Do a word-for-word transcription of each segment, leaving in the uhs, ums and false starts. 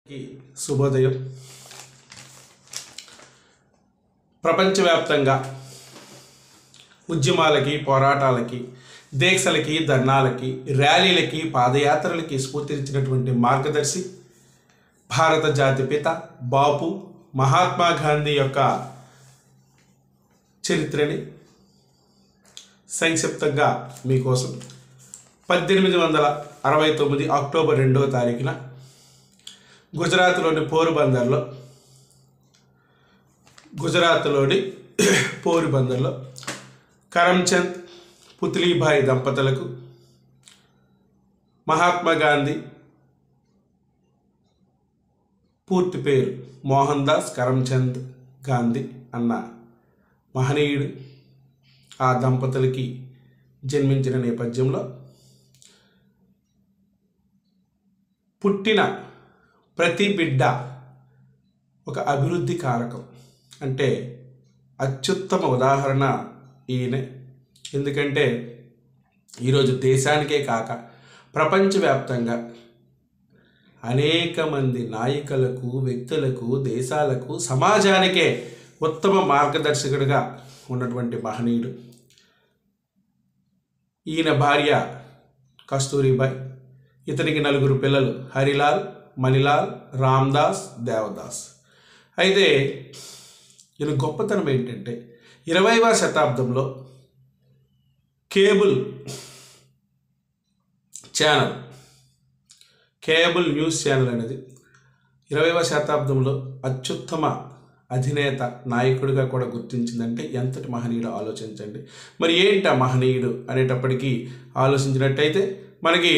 की శుభోదయం ప్రపంచవ్యాప్తంగా ఉద్యమాలకి పోరాటాలకి దీక్షలకి ధర్నాలకి ర్యాలీలకి పాదయాత్రలకి స్ఫూర్తినిచ్చినటువంటి మార్గదర్శి భారత జాతిపిత బాపు మహాత్మా గాంధీ యొక్క చరిత్రని సంక్షిప్తంగా మీకోసం పద్దెనిమిది వందల అరవై తొమ్మిది అక్టోబర్ రెండవ తారీఖున గుజరాత్లోని పోరుబందర్లో గుజరాత్లోని పోరుబందర్లో కరమ్చంద్ పుత్లీబాయి దంపతులకు మహాత్మా గాంధీ పూర్తి పేరు మోహన్ దాస్ కరమ్చంద్ గాంధీ అన్న మహనీయుడు ఆ దంపతులకి జన్మించిన నేపథ్యంలో పుట్టిన ప్రతి బిడ్డ ఒక అభివృద్ధి కారకం అంటే అత్యుత్తమ ఉదాహరణ ఈయనే. ఎందుకంటే ఈరోజు దేశానికే కాక ప్రపంచవ్యాప్తంగా అనేక మంది నాయకులకు వ్యక్తులకు దేశాలకు సమాజానికే ఉత్తమ మార్గదర్శకుడిగా ఉన్నటువంటి మహనీయుడు. ఈయన భార్య కస్తూరిబాయి, ఇతనికి నలుగురు పిల్లలు హరిలాల్, మణిలాల్, రామ్దాస్, దేవదాస్. అయితే ఈయన గొప్పతనం ఏంటంటే ఇరవైవ శతాబ్దంలో cable channel cable news channel అనేది ఇరవైవ శతాబ్దంలో అత్యుత్తమ అధినేత నాయకుడిగా కూడా గుర్తించిందంటే ఎంతటి మహనీయుడు ఆలోచించండి. మరి ఏంటి ఆ మహనీయుడు అనేటప్పటికీ ఆలోచించినట్టయితే మనకి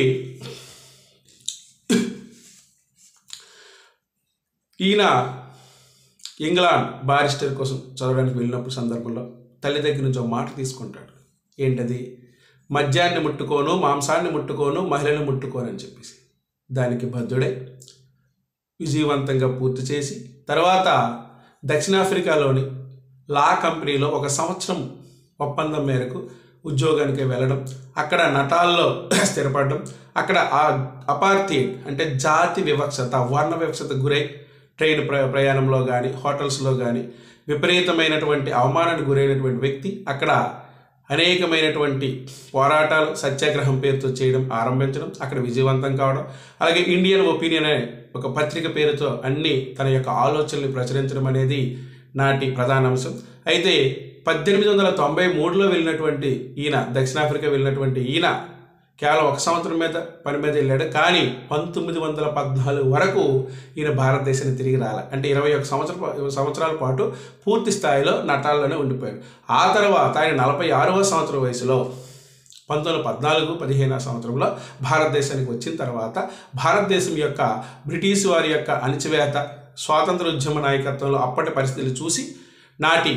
ఈయన ఇంగ్లాండ్ బారిస్టర్ కోసం చదవడానికి వెళ్ళినప్పుడు సందర్భంలో తల్లి దగ్గర నుంచి ఒక మాట తీసుకుంటాడు. ఏంటది? మద్యాన్ని ముట్టుకోను, మాంసాన్ని ముట్టుకోను, మహిళను ముట్టుకోను అని చెప్పేసి దానికి బద్ధుడై విజయవంతంగా పూర్తి చేసి తర్వాత దక్షిణాఫ్రికాలోని లా కంపెనీలో ఒక సంవత్సరం ఒప్పందం మేరకు ఉద్యోగానికి వెళ్ళడం, అక్కడ నటాల్లో స్థిరపడడం, అక్కడ ఆ అపార్థియడ్ అంటే జాతి వివక్షత వర్ణ వివక్షత గురై ట్రైన్ ప్ర ప్రయాణంలో కానీ హోటల్స్లో కానీ విపరీతమైనటువంటి అవమానానికి గురైనటువంటి వ్యక్తి అక్కడ అనేకమైనటువంటి పోరాటాలు సత్యాగ్రహం పేరుతో చేయడం ఆరంభించడం, అక్కడ విజయవంతం కావడం, అలాగే ఇండియన్ ఒపీనియన్ అనే ఒక పత్రిక పేరుతో అన్ని తన యొక్క ఆలోచనలు ప్రచురించడం అనేది నాటి ప్రధాన అంశం. అయితే పద్దెనిమిది వందల తొంభై మూడులో వెళ్ళినటువంటి ఈయన దక్షిణాఫ్రికా వెళ్ళినటువంటి ఈయన కేవలం ఒక సంవత్సరం మీద పని మీద వెళ్ళాడు. కానీ పంతొమ్మిది వందల పద్నాలుగు వరకు ఈయన భారతదేశాన్ని తిరిగి రాలే. అంటే ఇరవై ఒక సంవత్సర సంవత్సరాల పాటు పూర్తి స్థాయిలో నటాల్లోనే ఉండిపోయాడు. ఆ తర్వాత ఆయన నలభై ఆరవ సంవత్సరం వయసులో పంతొమ్మిది వందల పద్నాలుగు పదిహేనవ సంవత్సరంలో భారతదేశానికి వచ్చిన తర్వాత భారతదేశం యొక్క బ్రిటిష్ వారి యొక్క అణచివేత స్వాతంత్ర ఉద్యమ నాయకత్వంలో అప్పటి పరిస్థితులు చూసి నాటి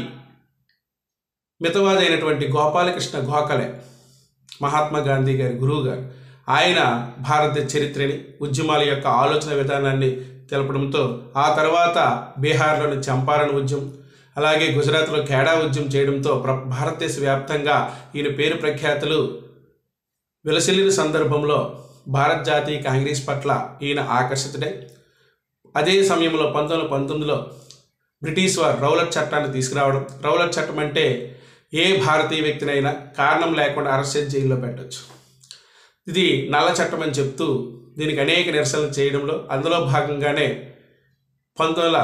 మితవాది అయినటువంటి గోపాలకృష్ణ గోఖలే మహాత్మా గాంధీ గారి గురువు గారు ఆయన భారతదేశ చరిత్రని ఉద్యమాల యొక్క ఆలోచన విధానాన్ని తెలపడంతో ఆ తర్వాత బీహార్లోని చంపారణ్ ఉద్యమం అలాగే గుజరాత్లో ఖేడా ఉద్యమం చేయడంతో ప్ర భారతదేశ వ్యాప్తంగా ఈయన పేరు ప్రఖ్యాతులు విలసిల్లిన సందర్భంలో భారత జాతీయ కాంగ్రెస్ పట్ల ఈయన ఆకర్షితుడై అదే సమయంలో పంతొమ్మిది వందల పంతొమ్మిదిలో బ్రిటిష్ వారు రౌలట్ చట్టాన్ని తీసుకురావడం. రౌలట్ చట్టం అంటే ఏ భారతీయ వ్యక్తినైనా కారణం లేకుండా అరెస్ట్ చేసి జైల్లో పెట్టవచ్చు. ఇది నల్ల చట్టం అని చెప్తూ దీనికి అనేక నిరసనలు చేయడంలో అందులో భాగంగానే పంతొమ్మిది వందల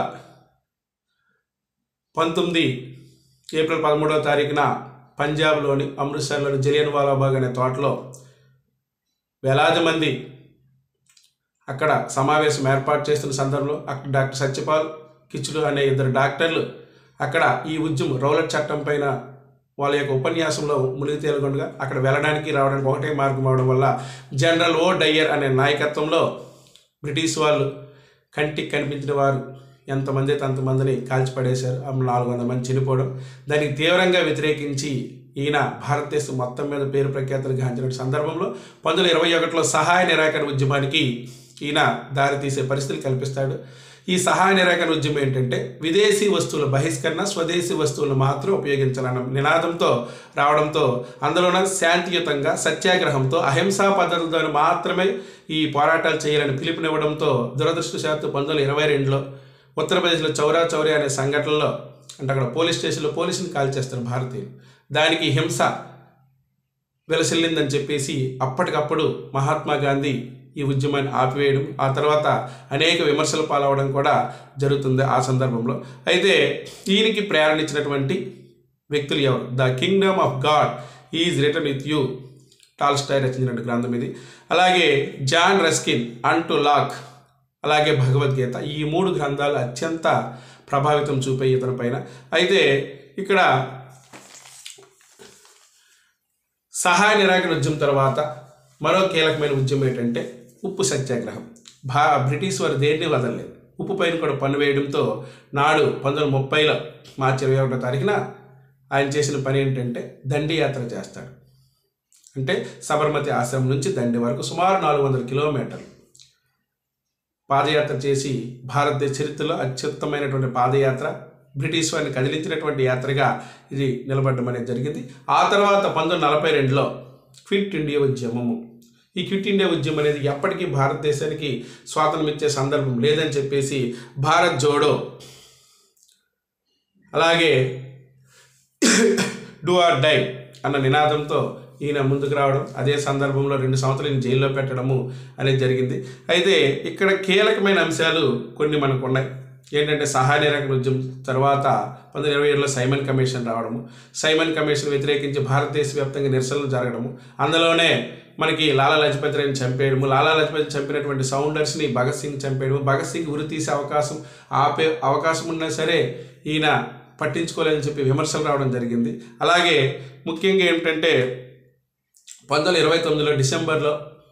పంతొమ్మిది ఏప్రిల్ పదమూడవ తారీఖున పంజాబ్లోని అమృత్సర్లోని జలియన్ వాలాబాగ్ అనే తోటలో వేలాది మంది అక్కడ సమావేశం ఏర్పాటు చేస్తున్న సందర్భంలో అక్కడ డాక్టర్ సత్యపాల్ కిచ్లు అనే ఇద్దరు డాక్టర్లు అక్కడ ఈ ఉద్యమం రౌలట్ చట్టం పైన వాళ్ళ యొక్క ఉపన్యాసంలో మునిగి తేలకుండా అక్కడ వెళ్ళడానికి రావడానికి ఒకటే మార్గం అవడం వల్ల జనరల్ ఓ డయ్యర్ అనే నాయకత్వంలో బ్రిటిష్ వాళ్ళు కంటికి కనిపించిన వారు ఎంతమంది అయితే అంతమందిని కాల్చిపడేశారు. నాలుగు వందల మంది చనిపోవడం, దానికి తీవ్రంగా వ్యతిరేకించి ఈయన భారతదేశం మొత్తం మీద పేరు ప్రఖ్యాతులు గాంచిన సందర్భంలో పంతొమ్మిది వందల ఇరవై ఒకటిలో సహాయ నిరాకరణ ఉద్యమానికి ఈయన దారి తీసే పరిస్థితులు కల్పిస్తాడు. ఈ సహాయ నిరాకరణ ఉద్యమం ఏంటంటే విదేశీ వస్తువుల బహిష్కరణ, స్వదేశీ వస్తువులను మాత్రం ఉపయోగించాలన్న నినాదంతో రావడంతో అందులోన శాంతియుతంగా సత్యాగ్రహంతో అహింసా పద్ధతులతో మాత్రమే ఈ పోరాటాలు చేయాలని పిలుపునివ్వడంతో దురదృష్టవశాత్తు పంతొమ్మిది వందల ఇరవై రెండులో ఉత్తరప్రదేశ్లో చౌరా చౌరీ అనే సంఘటనలో అంటే అక్కడ పోలీస్ స్టేషన్లో పోలీసుని కాల్చేస్తారు భారతీయులు. దానికి హింస వెలసిల్లిందని చెప్పేసి అప్పటికప్పుడు మహాత్మా గాంధీ ఈ ఉద్యమాన్ని ఆపివేయడం, ఆ తర్వాత అనేక విమర్శలు పాలవడం కూడా జరుగుతుంది ఆ సందర్భంలో. అయితే ఈయనకి ప్రేరణ ఇచ్చినటువంటి వ్యక్తులు ఎవరు? The kingdom of God is return with you, Tolstoy రచించిన గ్రంథం ఇది. అలాగే జాన్ రస్కిన్, అన్ టు లాక్, అలాగే భగవద్గీత, ఈ మూడు గ్రంథాలు అత్యంత ప్రభావితం చూపే ఇతని పైన. అయితే ఇక్కడ సహాయ నిరాకరణ ఉద్యమం తర్వాత మరో కీలకమైన ఉద్యమం ఏంటంటే ఉప్పు సత్యాగ్రహం. భా బ్రిటిష్ వారు దేన్ని వదలలేదు, ఉప్పు పైన కూడా పన్ను వేయడంతో నాడు పంతొమ్మిది వందల ముప్పైలో మార్చి ఇరవై ఒకటో తారీఖున ఆయన చేసిన పని ఏంటంటే దండి యాత్ర చేస్తాడు. అంటే సబర్మతి ఆశ్రమం నుంచి దండి వరకు సుమారు నాలుగు వందల కిలోమీటర్లు పాదయాత్ర చేసి భారతదేశ చరిత్రలో అత్యుత్తమైనటువంటి పాదయాత్ర, బ్రిటిష్ వారిని కదిలించినటువంటి యాత్రగా ఇది నిలబడడం అనేది జరిగింది. ఆ తర్వాత పంతొమ్మిది వందల నలభై రెండులో క్విట్ ఇండియా ఉద్యమము. ఈ క్విట్ ఇండియా ఉద్యమం అనేది ఎప్పటికీ భారతదేశానికి స్వాతంత్రం ఇచ్చే సందర్భం లేదని చెప్పేసి భారత్ జోడో, అలాగే డూ ఆర్ డై అన్న నినాదంతో ఈయన ముందుకు రావడం, అదే సందర్భంలో రెండు సంవత్సరాలు జైల్లో పెట్టడము అనేది జరిగింది. అయితే ఇక్కడ కీలకమైన అంశాలు కొన్ని మనకు ఉన్నాయి. ఏంటంటే సహాయ నిరాకరణ ఉద్యమం తర్వాత పంతొమ్మిది వందల ఇరవై ఏడులో సైమన్ కమిషన్ రావడము, సైమన్ కమిషన్ వ్యతిరేకించి భారతదేశ వ్యాప్తంగా నిరసనలు జరగడము, అందులోనే మనకి లాలా లజపతి రాయ్ని చంపేయడము, లాలా లజపతి చంపినటువంటి సౌండర్స్ని భగత్ సింగ్ చంపేయడము, భగత్ సింగ్ ఉరి తీసే అవకాశం ఆపే అవకాశం ఉన్నా సరే ఈయన పట్టించుకోలేదని చెప్పి విమర్శలు రావడం జరిగింది. అలాగే ముఖ్యంగా ఏమిటంటే పంతొమ్మిది వందల ఇరవై తొమ్మిదిలో డిసెంబర్లో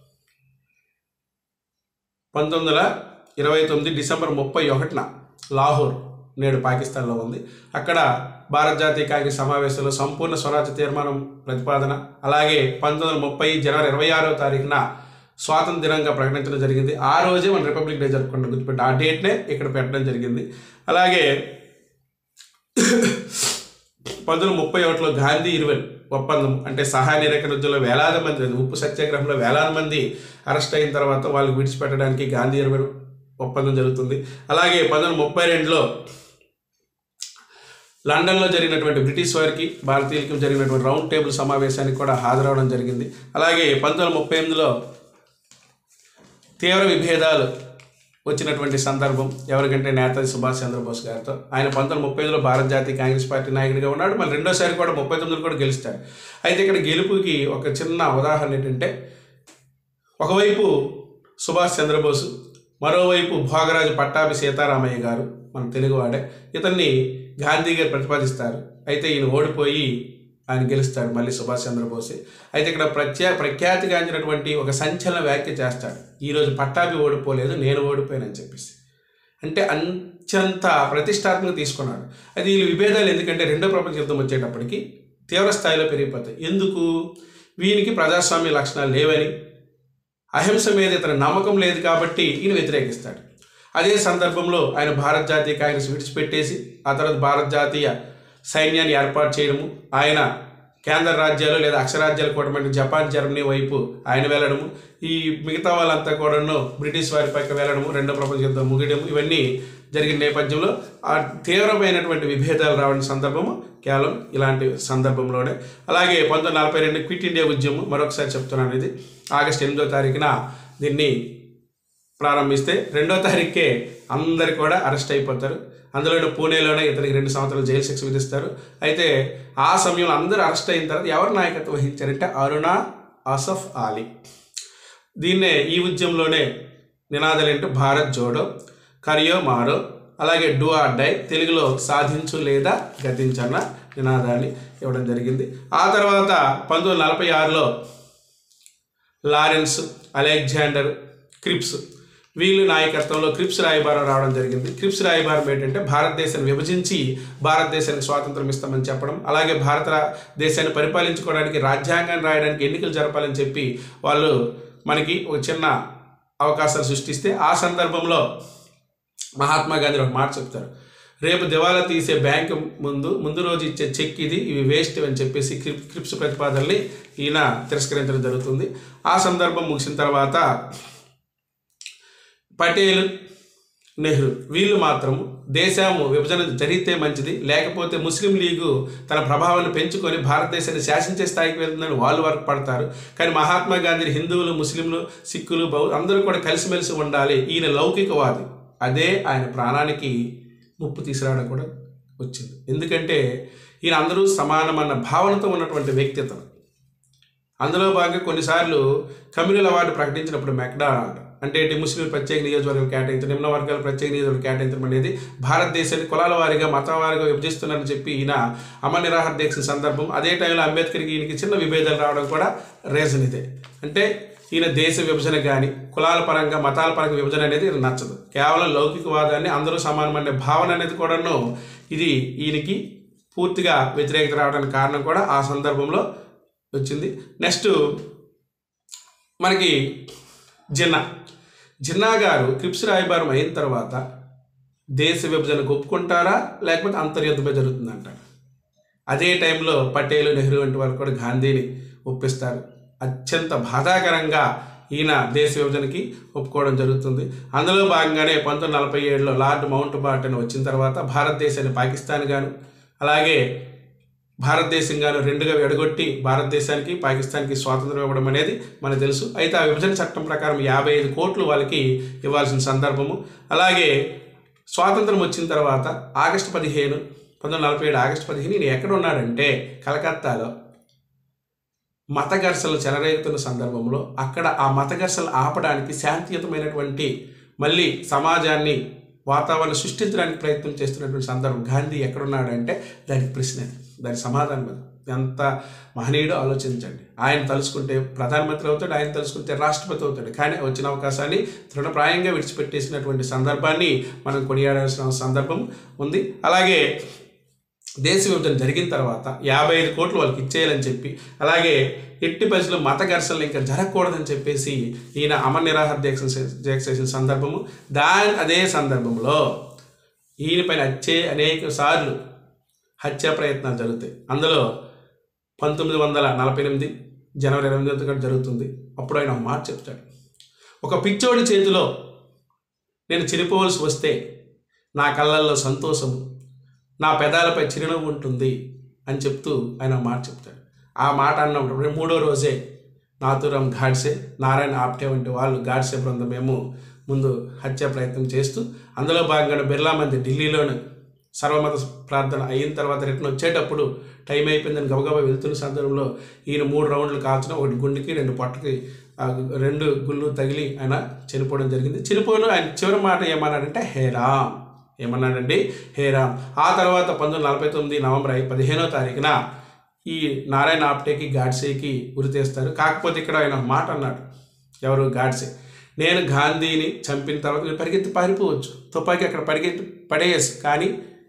పంతొమ్మిది వందల ఇరవై తొమ్మిది డిసెంబర్ ముప్పై ఒకటిన లాహోర్, నేడు పాకిస్తాన్లో ఉంది, అక్కడ భారత జాతీయ కాంగ్రెస్ సమావేశంలో సంపూర్ణ స్వరాజ్య తీర్మానం ప్రతిపాదన, అలాగే పంతొమ్మిది వందల ముప్పై జనవరి ఇరవై ఆరో తారీఖున స్వాతంత్ర దినంగా ప్రకటించడం జరిగింది. ఆ రోజే మన రిపబ్లిక్ డే జరుపుకుంటాం, గుర్తుపెట్టి ఆ డేట్నే ఇక్కడ పెట్టడం జరిగింది. అలాగే పంతొమ్మిది వందల ముప్పై ఒకటిలో గాంధీ ఇర్విన్ ఒప్పందం, అంటే సహాయ నిరాకరణ ఉద్యమంలో వేలాది మంది, ఉప్పు సత్యాగ్రహంలో వేలాది మంది అరెస్ట్ అయిన తర్వాత వాళ్ళకి విడిచిపెట్టడానికి గాంధీ ఇర్విన్ ఒప్పందం జరుగుతుంది. అలాగే పంతొమ్మిది వందల ముప్పై రెండులో లండన్లో జరిగినటువంటి బ్రిటిష్ వారికి భారతీయులకి జరిగినటువంటి రౌండ్ టేబుల్ సమావేశానికి కూడా హాజరవడం జరిగింది. అలాగే పంతొమ్మిది వందల ముప్పై ఎనిమిదిలో తీవ్ర విభేదాలు వచ్చినటువంటి సందర్భం ఎవరికంటే నేతాజీ సుభాష్ చంద్రబోస్ గారితో. ఆయన పంతొమ్మిది వందల ముప్పై ఐదులో భారత జాతీయ కాంగ్రెస్ పార్టీ నాయకుడిగా ఉన్నాడు, మళ్ళీ రెండోసారి కూడా ముప్పై తొమ్మిదిలో కూడా గెలుస్తాడు. అయితే ఇక్కడ గెలుపుకి ఒక చిన్న ఉదాహరణ ఏంటంటే ఒకవైపు సుభాష్ చంద్రబోసు, మరోవైపు భోగరాజు పట్టాభి సీతారామయ్య గారు, మన తెలుగువాడే, ఇతన్ని గాంధీ గారు ప్రతిపాదిస్తారు. అయితే ఈయన ఓడిపోయి ఆయన గెలుస్తాడు మళ్ళీ సుభాష్ చంద్రబోసే. అయితే ఇక్కడ ప్రత్యా ప్రఖ్యాతిగాంచినటువంటి ఒక సంచలన వ్యాఖ్య చేస్తాడు, ఈరోజు పట్టాభి ఓడిపోలేదు నేను ఓడిపోయానని చెప్పేసి. అంటే అత్యంత ప్రతిష్టాత్మకంగా తీసుకున్నాడు. అది వీళ్ళు విభేదాలు ఎందుకంటే రెండో ప్రపంచ యుద్ధం వచ్చేటప్పటికి తీవ్ర స్థాయిలో పెరిగిపోతాయి. ఎందుకు? వీనికి ప్రజాస్వామ్య లక్షణాలు లేవని, అహింస మీద ఇతని నమ్మకం లేదు కాబట్టి ఈయన వ్యతిరేకిస్తాడు. అదే సందర్భంలో ఆయన భారత జాతీయ కాంగ్రెస్ విడిచిపెట్టేసి ఆ తర్వాత భారత జాతీయ సైన్యాన్ని ఏర్పాటు చేయడము, ఆయన కేంద్ర రాజ్యాలు లేదా అక్షరాజ్యాలు కూడమంటే జపాన్, జర్మనీ వైపు ఆయన వెళ్ళడము, ఈ మిగతా వాళ్ళంతా కూడాను బ్రిటిష్ వారి పైకి వెళ్ళడము, రెండో ప్రపంచ యుద్ధం ముగియడము, ఇవన్నీ జరిగిన నేపథ్యంలో ఆ తీవ్రమైనటువంటి విభేదాలు రావడం సందర్భము కేవలం ఇలాంటి సందర్భంలోనే. అలాగే పంతొమ్మిది వందల నలభై రెండు క్విట్ ఇండియా ఉద్యమం, మరొకసారి చెప్తున్నాను, ఇది ఆగస్టు ఎనిమిదో తారీఖున దీన్ని ప్రారంభిస్తే రెండో తారీఖుకే అందరు కూడా అరెస్ట్ అయిపోతారు. అందులోనే పూణేలోనే ఇతనికి రెండు సంవత్సరాలు జైలు శిక్ష విధిస్తారు. అయితే ఆ సమయంలో అందరూ అరెస్ట్ అయిన తర్వాత ఎవరు నాయకత్వం వహించారంటే అరుణ ఆసఫ్ అలీ. దీన్నే ఈ ఉద్యమంలోనే నినాదాలు ఏంటో భారత్ జోడో, కరియో మారో, అలాగే డూ ఆర్ డై, తెలుగులో సాధించు లేదా గతించన్న నినాదాన్ని ఇవ్వడం జరిగింది. ఆ తర్వాత పంతొమ్మిది వందల నలభై ఆరులో లారెన్స్, అలెగ్జాండర్ క్రిప్స్ వీళ్ళు నాయకత్వంలో క్రిప్స్ రాయబారం రావడం జరిగింది. క్రిప్స్ రాయబారం ఏంటంటే భారతదేశాన్ని విభజించి భారతదేశానికి స్వాతంత్రం ఇస్తామని చెప్పడం, అలాగే భారత దేశాన్ని పరిపాలించుకోవడానికి రాజ్యాంగాన్ని రాయడానికి ఎన్నికలు జరపాలని చెప్పి వాళ్ళు మనకి ఒక చిన్న అవకాశాలు సృష్టిస్తే ఆ సందర్భంలో మహాత్మా గాంధీ ఒక మాట చెప్తారు, రేపు దివాలా తీసే బ్యాంకు ముందు ముందు రోజు ఇచ్చే చెక్ ఇది, ఇవి వేస్ట్ అని చెప్పేసి క్రిప్ క్రిప్స్ ప్రతిపాదనని ఈయన తిరస్కరించడం జరుగుతుంది. ఆ సందర్భం ముగిసిన తర్వాత పటేల్, నెహ్రూ వీళ్ళు మాత్రం దేశము విభజన జరిగితే మంచిది, లేకపోతే ముస్లిం లీగు తన ప్రభావాన్ని పెంచుకొని భారతదేశాన్ని శాసించే స్థాయికి వెళ్తుందని వాళ్ళు వర్క్ పడతారు. కానీ మహాత్మా గాంధీ హిందువులు, ముస్లింలు, సిక్కులు, బౌ అందరూ కూడా కలిసిమెలిసి ఉండాలి, ఈయన లౌకికవాది. అదే ఆయన ప్రాణానికి ముప్పు తీసుకురావడం కూడా వచ్చింది. ఎందుకంటే ఈయన అందరూ సమానమన్న భావనతో ఉన్నటువంటి వ్యక్తిత్వం. అందులో భాగంగా కొన్నిసార్లు కమ్యూనల్ అవార్డు ప్రకటించినప్పుడు మెక్డానల్డ్ అంటే ఏంటి, ముస్లిం ప్రత్యేక నియోజకవర్గం కేటాయించడం, నిమ్న వర్గాల ప్రత్యేక నియోజకవర్గం కేటాయించడం అనేది భారతదేశాన్ని కులాల వారిగా, మతాల వారిగా విభజిస్తున్నారని చెప్పి ఈయన అమర నిరాహార దీక్ష సందర్భం. అదే టైంలో అంబేద్కర్కి ఈయనకి చిన్న విభేదాలు రావడం కూడా రీజన్ ఇదే. అంటే ఈయన దేశ విభజన కానీ కులాల పరంగా, మతాల పరంగా విభజన అనేది నచ్చదు. కేవలం లౌకికవాదాన్ని, అందరూ సమానమనే భావన అనేది కూడాను ఇది ఈయనకి పూర్తిగా వ్యతిరేకత రావడానికి కారణం కూడా ఆ సందర్భంలో వచ్చింది. నెక్స్ట్ మనకి జిన్నా జిన్నా గారు క్రిప్స్ రాయబారం అయిన తర్వాత దేశ విభజనకు ఒప్పుకుంటారా లేకపోతే అంతర్యుద్ధమే జరుగుతుందంటారు. అదే టైంలో పటేల్, నెహ్రూ వంటి వారు కూడా గాంధీని ఒప్పిస్తారు. అత్యంత బాధాకరంగా ఈయన దేశ విభజనకి ఒప్పుకోవడం జరుగుతుంది. అందులో భాగంగానే పంతొమ్మిది నలభై ఏడులో లార్డ్ మౌంట్ బాటన్ వచ్చిన తర్వాత భారతదేశాన్ని పాకిస్తాన్ గాను, అలాగే భారతదేశంగాను రెండుగా విడగొట్టి భారతదేశానికి, పాకిస్తాన్కి స్వాతంత్రం ఇవ్వడం అనేది మనకు తెలుసు. అయితే ఆ విభజన చట్టం ప్రకారం యాభై ఐదు కోట్లు వాళ్ళకి ఇవ్వాల్సిన సందర్భము. అలాగే స్వాతంత్రం వచ్చిన తర్వాత ఆగస్టు పదిహేను పంతొమ్మిది నలభై ఏడు ఆగస్టు పదిహేను ఈయన ఎక్కడ ఉన్నాడంటే కలకత్తాలో మత ఘర్షణలు చెలరేగుతున్న సందర్భంలో అక్కడ ఆ మత ఘర్షణలు ఆపడానికి శాంతియుతమైనటువంటి మళ్ళీ సమాజాన్ని, వాతావరణం సృష్టించడానికి ప్రయత్నం చేస్తున్నటువంటి సందర్భం. గాంధీ ఎక్కడున్నాడంటే దానికి ప్రశ్న, దాని సమాధానం అది. ఎంత మహనీయుడు ఆలోచించండి. ఆయన తలుచుకుంటే ప్రధానమంత్రి అవుతాడు, ఆయన తలుచుకుంటే రాష్ట్రపతి అవుతాడు. కానీ వచ్చిన అవకాశాన్ని తృణప్రాయంగా విడిచిపెట్టేసినటువంటి సందర్భాన్ని మనం కొనియాడాల్సిన సందర్భం ఉంది. అలాగే దేశ విభజన జరిగిన తర్వాత యాభై ఐదు కోట్లు వాళ్ళకి ఇచ్చేయాలని చెప్పి, అలాగే ఎట్టి పరిస్థితుల్లో మత ఘర్షణలు ఇంకా జరగకూడదని చెప్పేసి ఈయన అమర నిరాహార దీక్ష దీక్ష చేసిన సందర్భము. దాని అదే సందర్భంలో ఈయన పైన హత్య అనేక సార్లు హత్యా ప్రయత్నాలు జరుగుతాయి. అందులో పంతొమ్మిది వందల నలభై ఎనిమిది జనవరి ఇరవై ఎనిమిది కూడా జరుగుతుంది. అప్పుడు ఆయన ఒక మాట చెప్తాడు, ఒక పిచ్చోడి చేతిలో నేను చనిపోవలసి వస్తే నా కళ్ళల్లో సంతోషము, నా పెదాలపై చిరునవ్వు ఉంటుంది అని చెప్తూ ఆయన మాట చెప్తాడు. ఆ మాట అన్నప్పుడు మూడో రోజే నాథూరాం గాడ్సే, నారాయణ ఆప్టే వంటి వాళ్ళు గాడ్సే బృందం మేము ముందు హత్యా ప్రయత్నం చేస్తూ, అందులో భాగంగా బిర్లా మంది ఢిల్లీలోని సర్వమత ప్రార్థన అయిన తర్వాత రిటర్న్ వచ్చేటప్పుడు టైం అయిపోయిందని గబగబా వెళ్తున్న సందర్భంలో ఈయన మూడు రౌండ్లు కాల్చడం, ఒకటి గుండెకి, రెండు పొట్టకి, రెండు గుళ్ళు తగిలి ఆయన చనిపోవడం జరిగింది. చనిపోయిన ఆయన చివరి మాట ఏమన్నాడంటే హే రామ్, ఏమన్నాడండి హే రామ్. ఆ తర్వాత పంతొమ్మిది నలభై తొమ్మిది నవంబర్ పదిహేనో తారీఖున ఈ నారాయణ ఆప్టేకి, గాడ్సేకి ఉరి తీస్తారు. కాకపోతే ఇక్కడ ఆయన మాట అన్నాడు, ఎవరు గాడ్సే, నేను గాంధీని చంపిన తర్వాత నేను పరిగెత్తి పారిపోవచ్చు, తుపాకీ అక్కడ పరిగెత్తి పడేయచ్చు, కానీ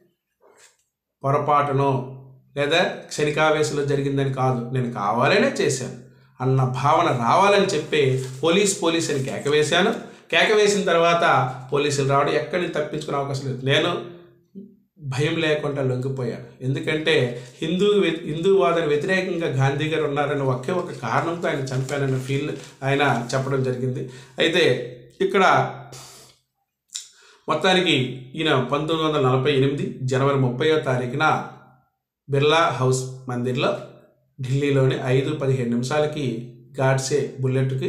పొరపాటునో లేదా క్షణికావేశంలో జరిగిందని కాదు, నేను కావాలనే చేశాను అన్న భావన రావాలని చెప్పి పోలీస్ పోలీస్ అని కేకవేశాను. కేకవేసిన తర్వాత పోలీసులు రావడం, ఎక్కడిని తప్పించుకునే అవకాశం లేదు. నేను భయం లేకుండా లొంగిపోయాను. ఎందుకంటే హిందూ హిందూవాదానికి వ్యతిరేకంగా గాంధీ గారు ఉన్నారని ఒకే ఒక కారణంతో ఆయన చంపానన్న ఫీల్ ఆయన చెప్పడం జరిగింది. అయితే ఇక్కడ మొత్తానికి ఈయన పంతొమ్మిది వందల నలభై ఎనిమిది జనవరి ముప్పైవ తారీఖున బిర్లా హౌస్ మందిర్లో ఢిల్లీలోని ఐదు పదిహేను నిమిషాలకి గాడ్సే బుల్లెట్కి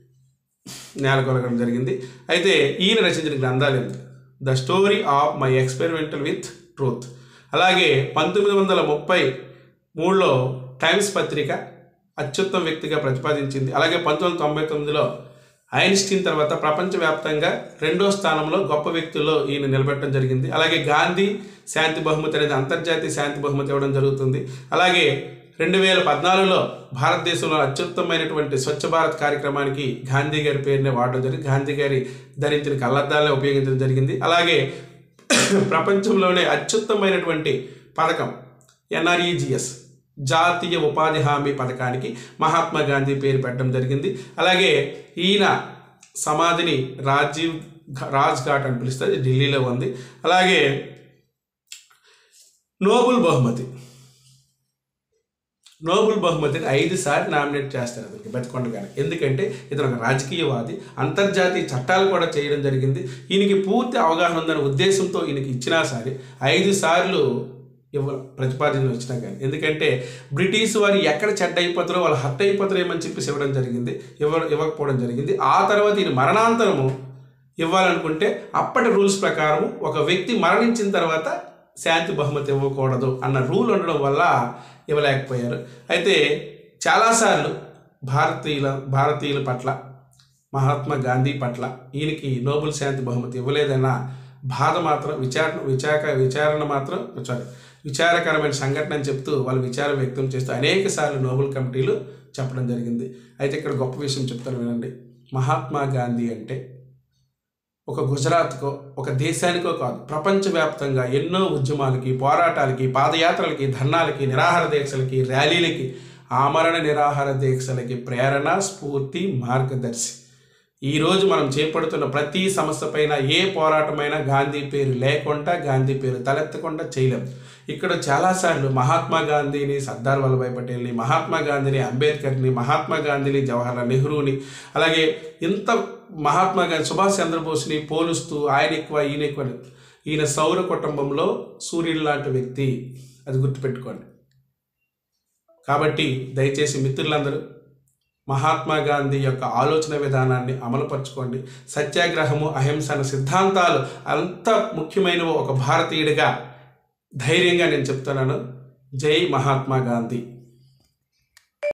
నేల కొలగడం జరిగింది. అయితే ఈయన రచించిన గ్రంథాలు ఏంటి, the story of my experimental with truth. అలాగే పంతొమ్మిది వందల ముప్పై మూడులో టైమ్స్ పత్రిక అత్యుత్తమ వ్యక్తిగా ప్రతిపాదించింది. అలాగే పంతొమ్మిది వందల తొంభై తొమ్మిదిలో ఐన్స్టీన్ తర్వాత ప్రపంచవ్యాప్తంగా రెండో స్థానంలో గొప్ప వ్యక్తుల్లో ఈయన నిలబెట్టడం జరిగింది. అలాగే గాంధీ శాంతి బహుమతి అనేది అంతర్జాతీయ శాంతి బహుమతి ఇవ్వడం జరుగుతుంది. అలాగే రెండు వేల పద్నాలుగులో భారతదేశంలో అత్యుత్తమైనటువంటి స్వచ్ఛ భారత్ కార్యక్రమానికి గాంధీ గారి పేరునే వాడడం జరిగింది. గాంధీ గారి ధరించిన కళ్ళద్దాలనే ఉపయోగించడం జరిగింది. అలాగే ప్రపంచంలోనే అత్యుత్తమైనటువంటి పథకం ఎన్ఆర్ఈజిఎస్ జాతీయ ఉపాధి హామీ పథకానికి మహాత్మా గాంధీ పేరు పెట్టడం జరిగింది. అలాగే ఈయన సమాధిని రాజీవ్ రాజ్ ఘాట్ అని పిలుస్తుంది, ఢిల్లీలో ఉంది. అలాగే నోబెల్ బహుమతి నోబెల్ బహుమతిని ఐదు సార్లు నామినేట్ చేస్తారు అతనికి బతికొండగానే. ఎందుకంటే ఇతను ఒక రాజకీయవాది, అంతర్జాతీయ చట్టాలు కూడా చేయడం జరిగింది. ఈయనకి పూర్తి అవగాహన ఉందనే ఉద్దేశంతో ఈయనకి ఇచ్చినా సరే ఐదు సార్లు ఇవ్వ ప్రతిపాదన వచ్చినా కానీ, ఎందుకంటే బ్రిటిష్ వారు ఎక్కడ చెడ్డ అయిపోతారో వాళ్ళు హర్ట్ అయిపోతారేమని చెప్పేసి ఇవ్వడం జరిగింది, ఇవ్వ ఇవ్వకపోవడం జరిగింది. ఆ తర్వాత ఈయన మరణాంతరము ఇవ్వాలనుకుంటే అప్పటి రూల్స్ ప్రకారం ఒక వ్యక్తి మరణించిన తర్వాత శాంతి బహుమతి ఇవ్వకూడదు అన్న రూల్ ఉండడం వల్ల ఇవ్వలేకపోయారు. అయితే చాలాసార్లు భారతీయుల భారతీయుల పట్ల, మహాత్మా గాంధీ పట్ల ఈయనకి నోబెల్ శాంతి బహుమతి ఇవ్వలేదన్న బాధ మాత్రం, విచారణ విచాక విచారణ మాత్రం సారీ విచారకరమైన సంఘటన అని చెప్తూ వాళ్ళు విచారం వ్యక్తం చేస్తూ అనేక సార్లు నోబెల్ కమిటీలు చెప్పడం జరిగింది. అయితే ఇక్కడ గొప్ప విషయం చెప్తాను వినండి. మహాత్మా గాంధీ అంటే ఒక గుజరాత్కో ఒక దేశానికో కాదు, ప్రపంచవ్యాప్తంగా ఎన్నో ఉద్యమాలకి, పోరాటాలకి, పాదయాత్రలకి, ధర్నాలకి, నిరాహార దీక్షలకి, ర్యాలీలకి, ఆమరణ నిరాహార దీక్షలకి ప్రేరణ, స్ఫూర్తి, మార్గదర్శి. ఈరోజు మనం చేపడుతున్న ప్రతి సమస్య పైన ఏ పోరాటమైనా గాంధీ పేరు లేకుండా, గాంధీ పేరు తలెత్తకుండా చేయలేం. ఇక్కడ చాలాసార్లు మహాత్మా గాంధీని, సర్దార్ వల్లభాయ్ పటేల్ని, మహాత్మా గాంధీని, అంబేద్కర్ని, మహాత్మా గాంధీని, జవహర్లాల్ నెహ్రూని, అలాగే ఇంత మహాత్మా గాంధీ, సుభాష్ చంద్రబోస్ని పోలుస్తూ ఆయన ఎక్కువ ఈయన ఎక్కువ. ఈయన సౌర కుటుంబంలో సూర్యుడు లాంటి వ్యక్తి, అది గుర్తుపెట్టుకోండి. కాబట్టి దయచేసి మిత్రులందరూ మహాత్మా గాంధీ యొక్క ఆలోచన విధానాన్ని అమలుపరచుకోండి. సత్యాగ్రహము, అహింస అనే సిద్ధాంతాలు అంత ముఖ్యమైనవి ఒక భారతీయుడిగా ధైర్యంగా నేను చెప్తున్నాను. జై మహాత్మా గాంధీ.